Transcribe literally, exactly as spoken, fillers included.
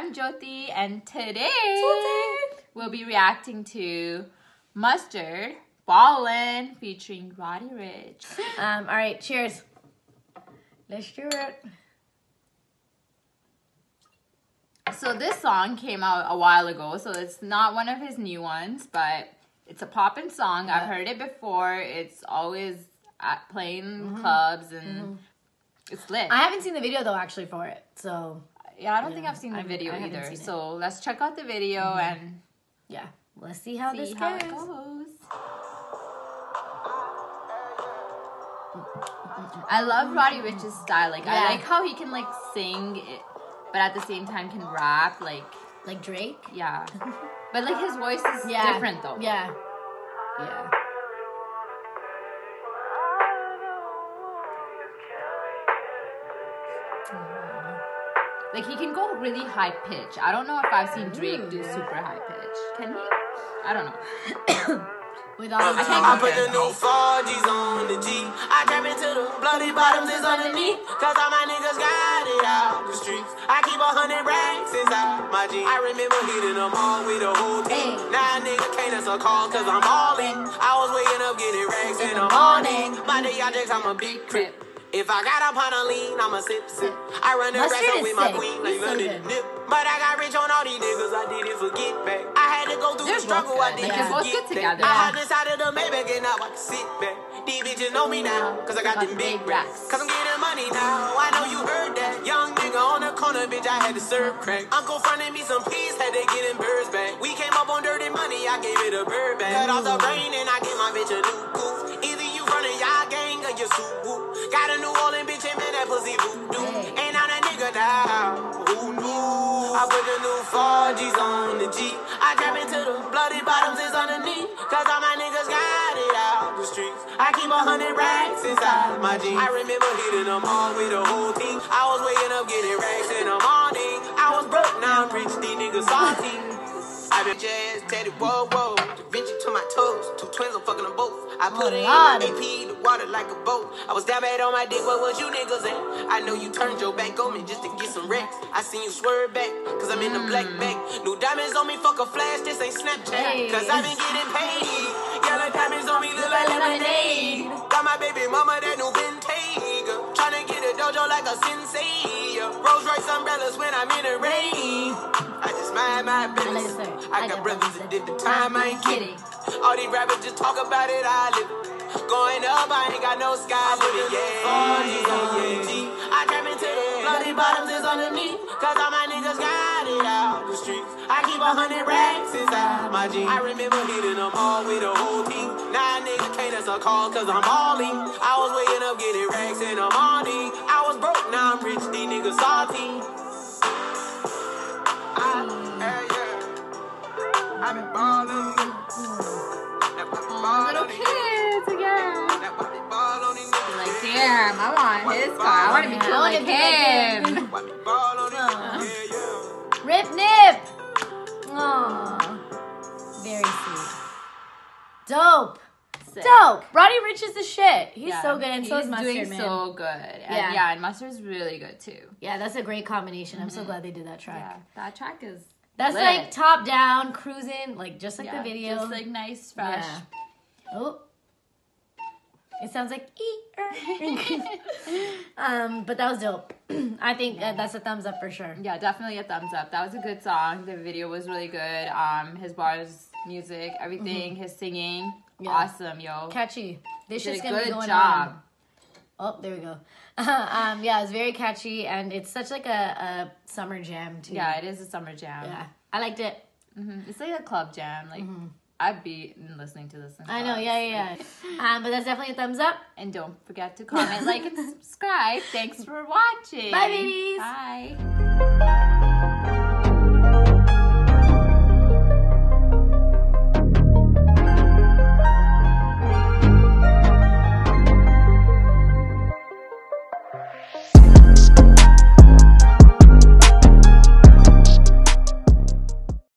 I'm Jyoti, and today Jyoti. we'll be reacting to Mustard, Ballin, featuring Roddy Ricch. Um, all right, cheers. Let's do it. So this song came out a while ago, so it's not one of his new ones, but it's a poppin' song. Yeah. I've heard it before. It's always at playing mm-hmm. clubs, and mm-hmm. it's lit. I haven't seen the video though, actually, for it. So yeah, I don't yeah, think I've seen the I, video I either. So let's check out the video mm-hmm. and yeah, let's see how see this how goes. It goes. I love Roddy Ricch's style. Like yeah. I like how he can like sing it, but at the same time can rap like like Drake. Yeah, but like his voice is yeah. different though. Yeah, yeah. Like he can go really high pitch. I don't know if I've seen Drake do super high pitch. Can he? I don't know. With all the I put the new four G's on the G. I trap into the bloody bottoms is underneath. Cause all my niggas got it out the streets. I keep a hundred racks inside my G. I remember hitting them all with the whole team. Hey. Now a nigga can't answer calls cause I'm all in. I was waking up getting racks in, in the morning. My day I just I'm a big crip. If I got up on a lean, I'ma sip, sip. I run the rest up with my queen, like London nip. But I got rich on all these niggas, I didn't forget back. I had to go through the struggle, I didn't yeah. get back. Together. I had decided to Maybach and now I can sit back. These bitches know me now, cause I got them big racks. Cause I'm getting money now, I know you heard that. Young nigga on the corner, bitch, I had to serve crack. Uncle fronted me some peas, had to get them birds back. We came up on dirty money, I gave it a bird back. Cut off the brain and I gave my bitch a new goof. Either you running y'all gang or you suit whoop. Got a New Orleans bitch and man, that pussy voodoo. Ain't on that nigga now, who knew? I put the new four G's on the G. I trap into the bloody bottoms is underneath. Cause all my niggas got it out the streets. I keep a hundred racks inside my jeans. I remember hitting them all with the whole team. I was waking up getting racks in the morning. I was broke, now I'm rich, these niggas salty. I been jazz, tatted, whoa, whoa. Da Vinci to my toes, two twins, I'm fucking them both. I put it in the D P, the water like a boat. I was down bad on my dick, what was you niggas at? I know you turned your back on me just to get some racks. I seen you swerve back, cause I'm in the black bag. New diamonds on me, fuck a flash, this ain't Snapchat. Cause I been getting paid. Yellow diamonds on me look like lemonade. Got my baby mama that new Bentayga. Tryna get a dojo like a sensei. Rolls Royce umbrellas when I'm in the rain. I just mind my business. I got brothers that did the time, I ain't kidding. All these rappers just talk about it, I live it. Going up, I ain't got no sky limit, yeah. I trap into the bloody bottoms is underneath. Cause all my niggas got it out the streets. I keep a hundred racks inside my jeans. I remember hitting them all with the whole team. Now a nigga can't answer calls cause I'm balling. I was waking up getting racks in the morning. I was broke, now I'm rich, these niggas salty. I've been ballin'. Oh, little kids again. Like, damn, I want his car. I want to be cool like him. Rip Nip. Aww. Very sweet. Dope. Sick. Dope. Roddy Ricch is the shit. He's yeah, so good, and so is Mustard, doing man. so good. And yeah. yeah, and Mustard's really good too. Yeah, that's a great combination. I'm mm-hmm. so glad they did that track. Yeah, that track is. That's lit. Like top down, cruising, like just like yeah, the video. Just like nice, fresh. Yeah. Oh. It sounds like um, but that was dope. I think yeah. that's a thumbs up for sure. Yeah, definitely a thumbs up. That was a good song. The video was really good. Um, his bars, music, everything, mm-hmm. his singing, yeah. awesome, yo. Catchy. This shit's gonna good be going job. On. Oh, there we go. um, yeah, it's very catchy, and it's such like a, a summer jam too. Yeah, it is a summer jam. Yeah, I liked it. Mm-hmm. It's like a club jam. Like mm-hmm. I'd be listening to this. In I know, yeah, yeah, yeah. um, but that's definitely a thumbs up. And don't forget to comment, like, and subscribe. Thanks for watching. Bye, babies. Bye.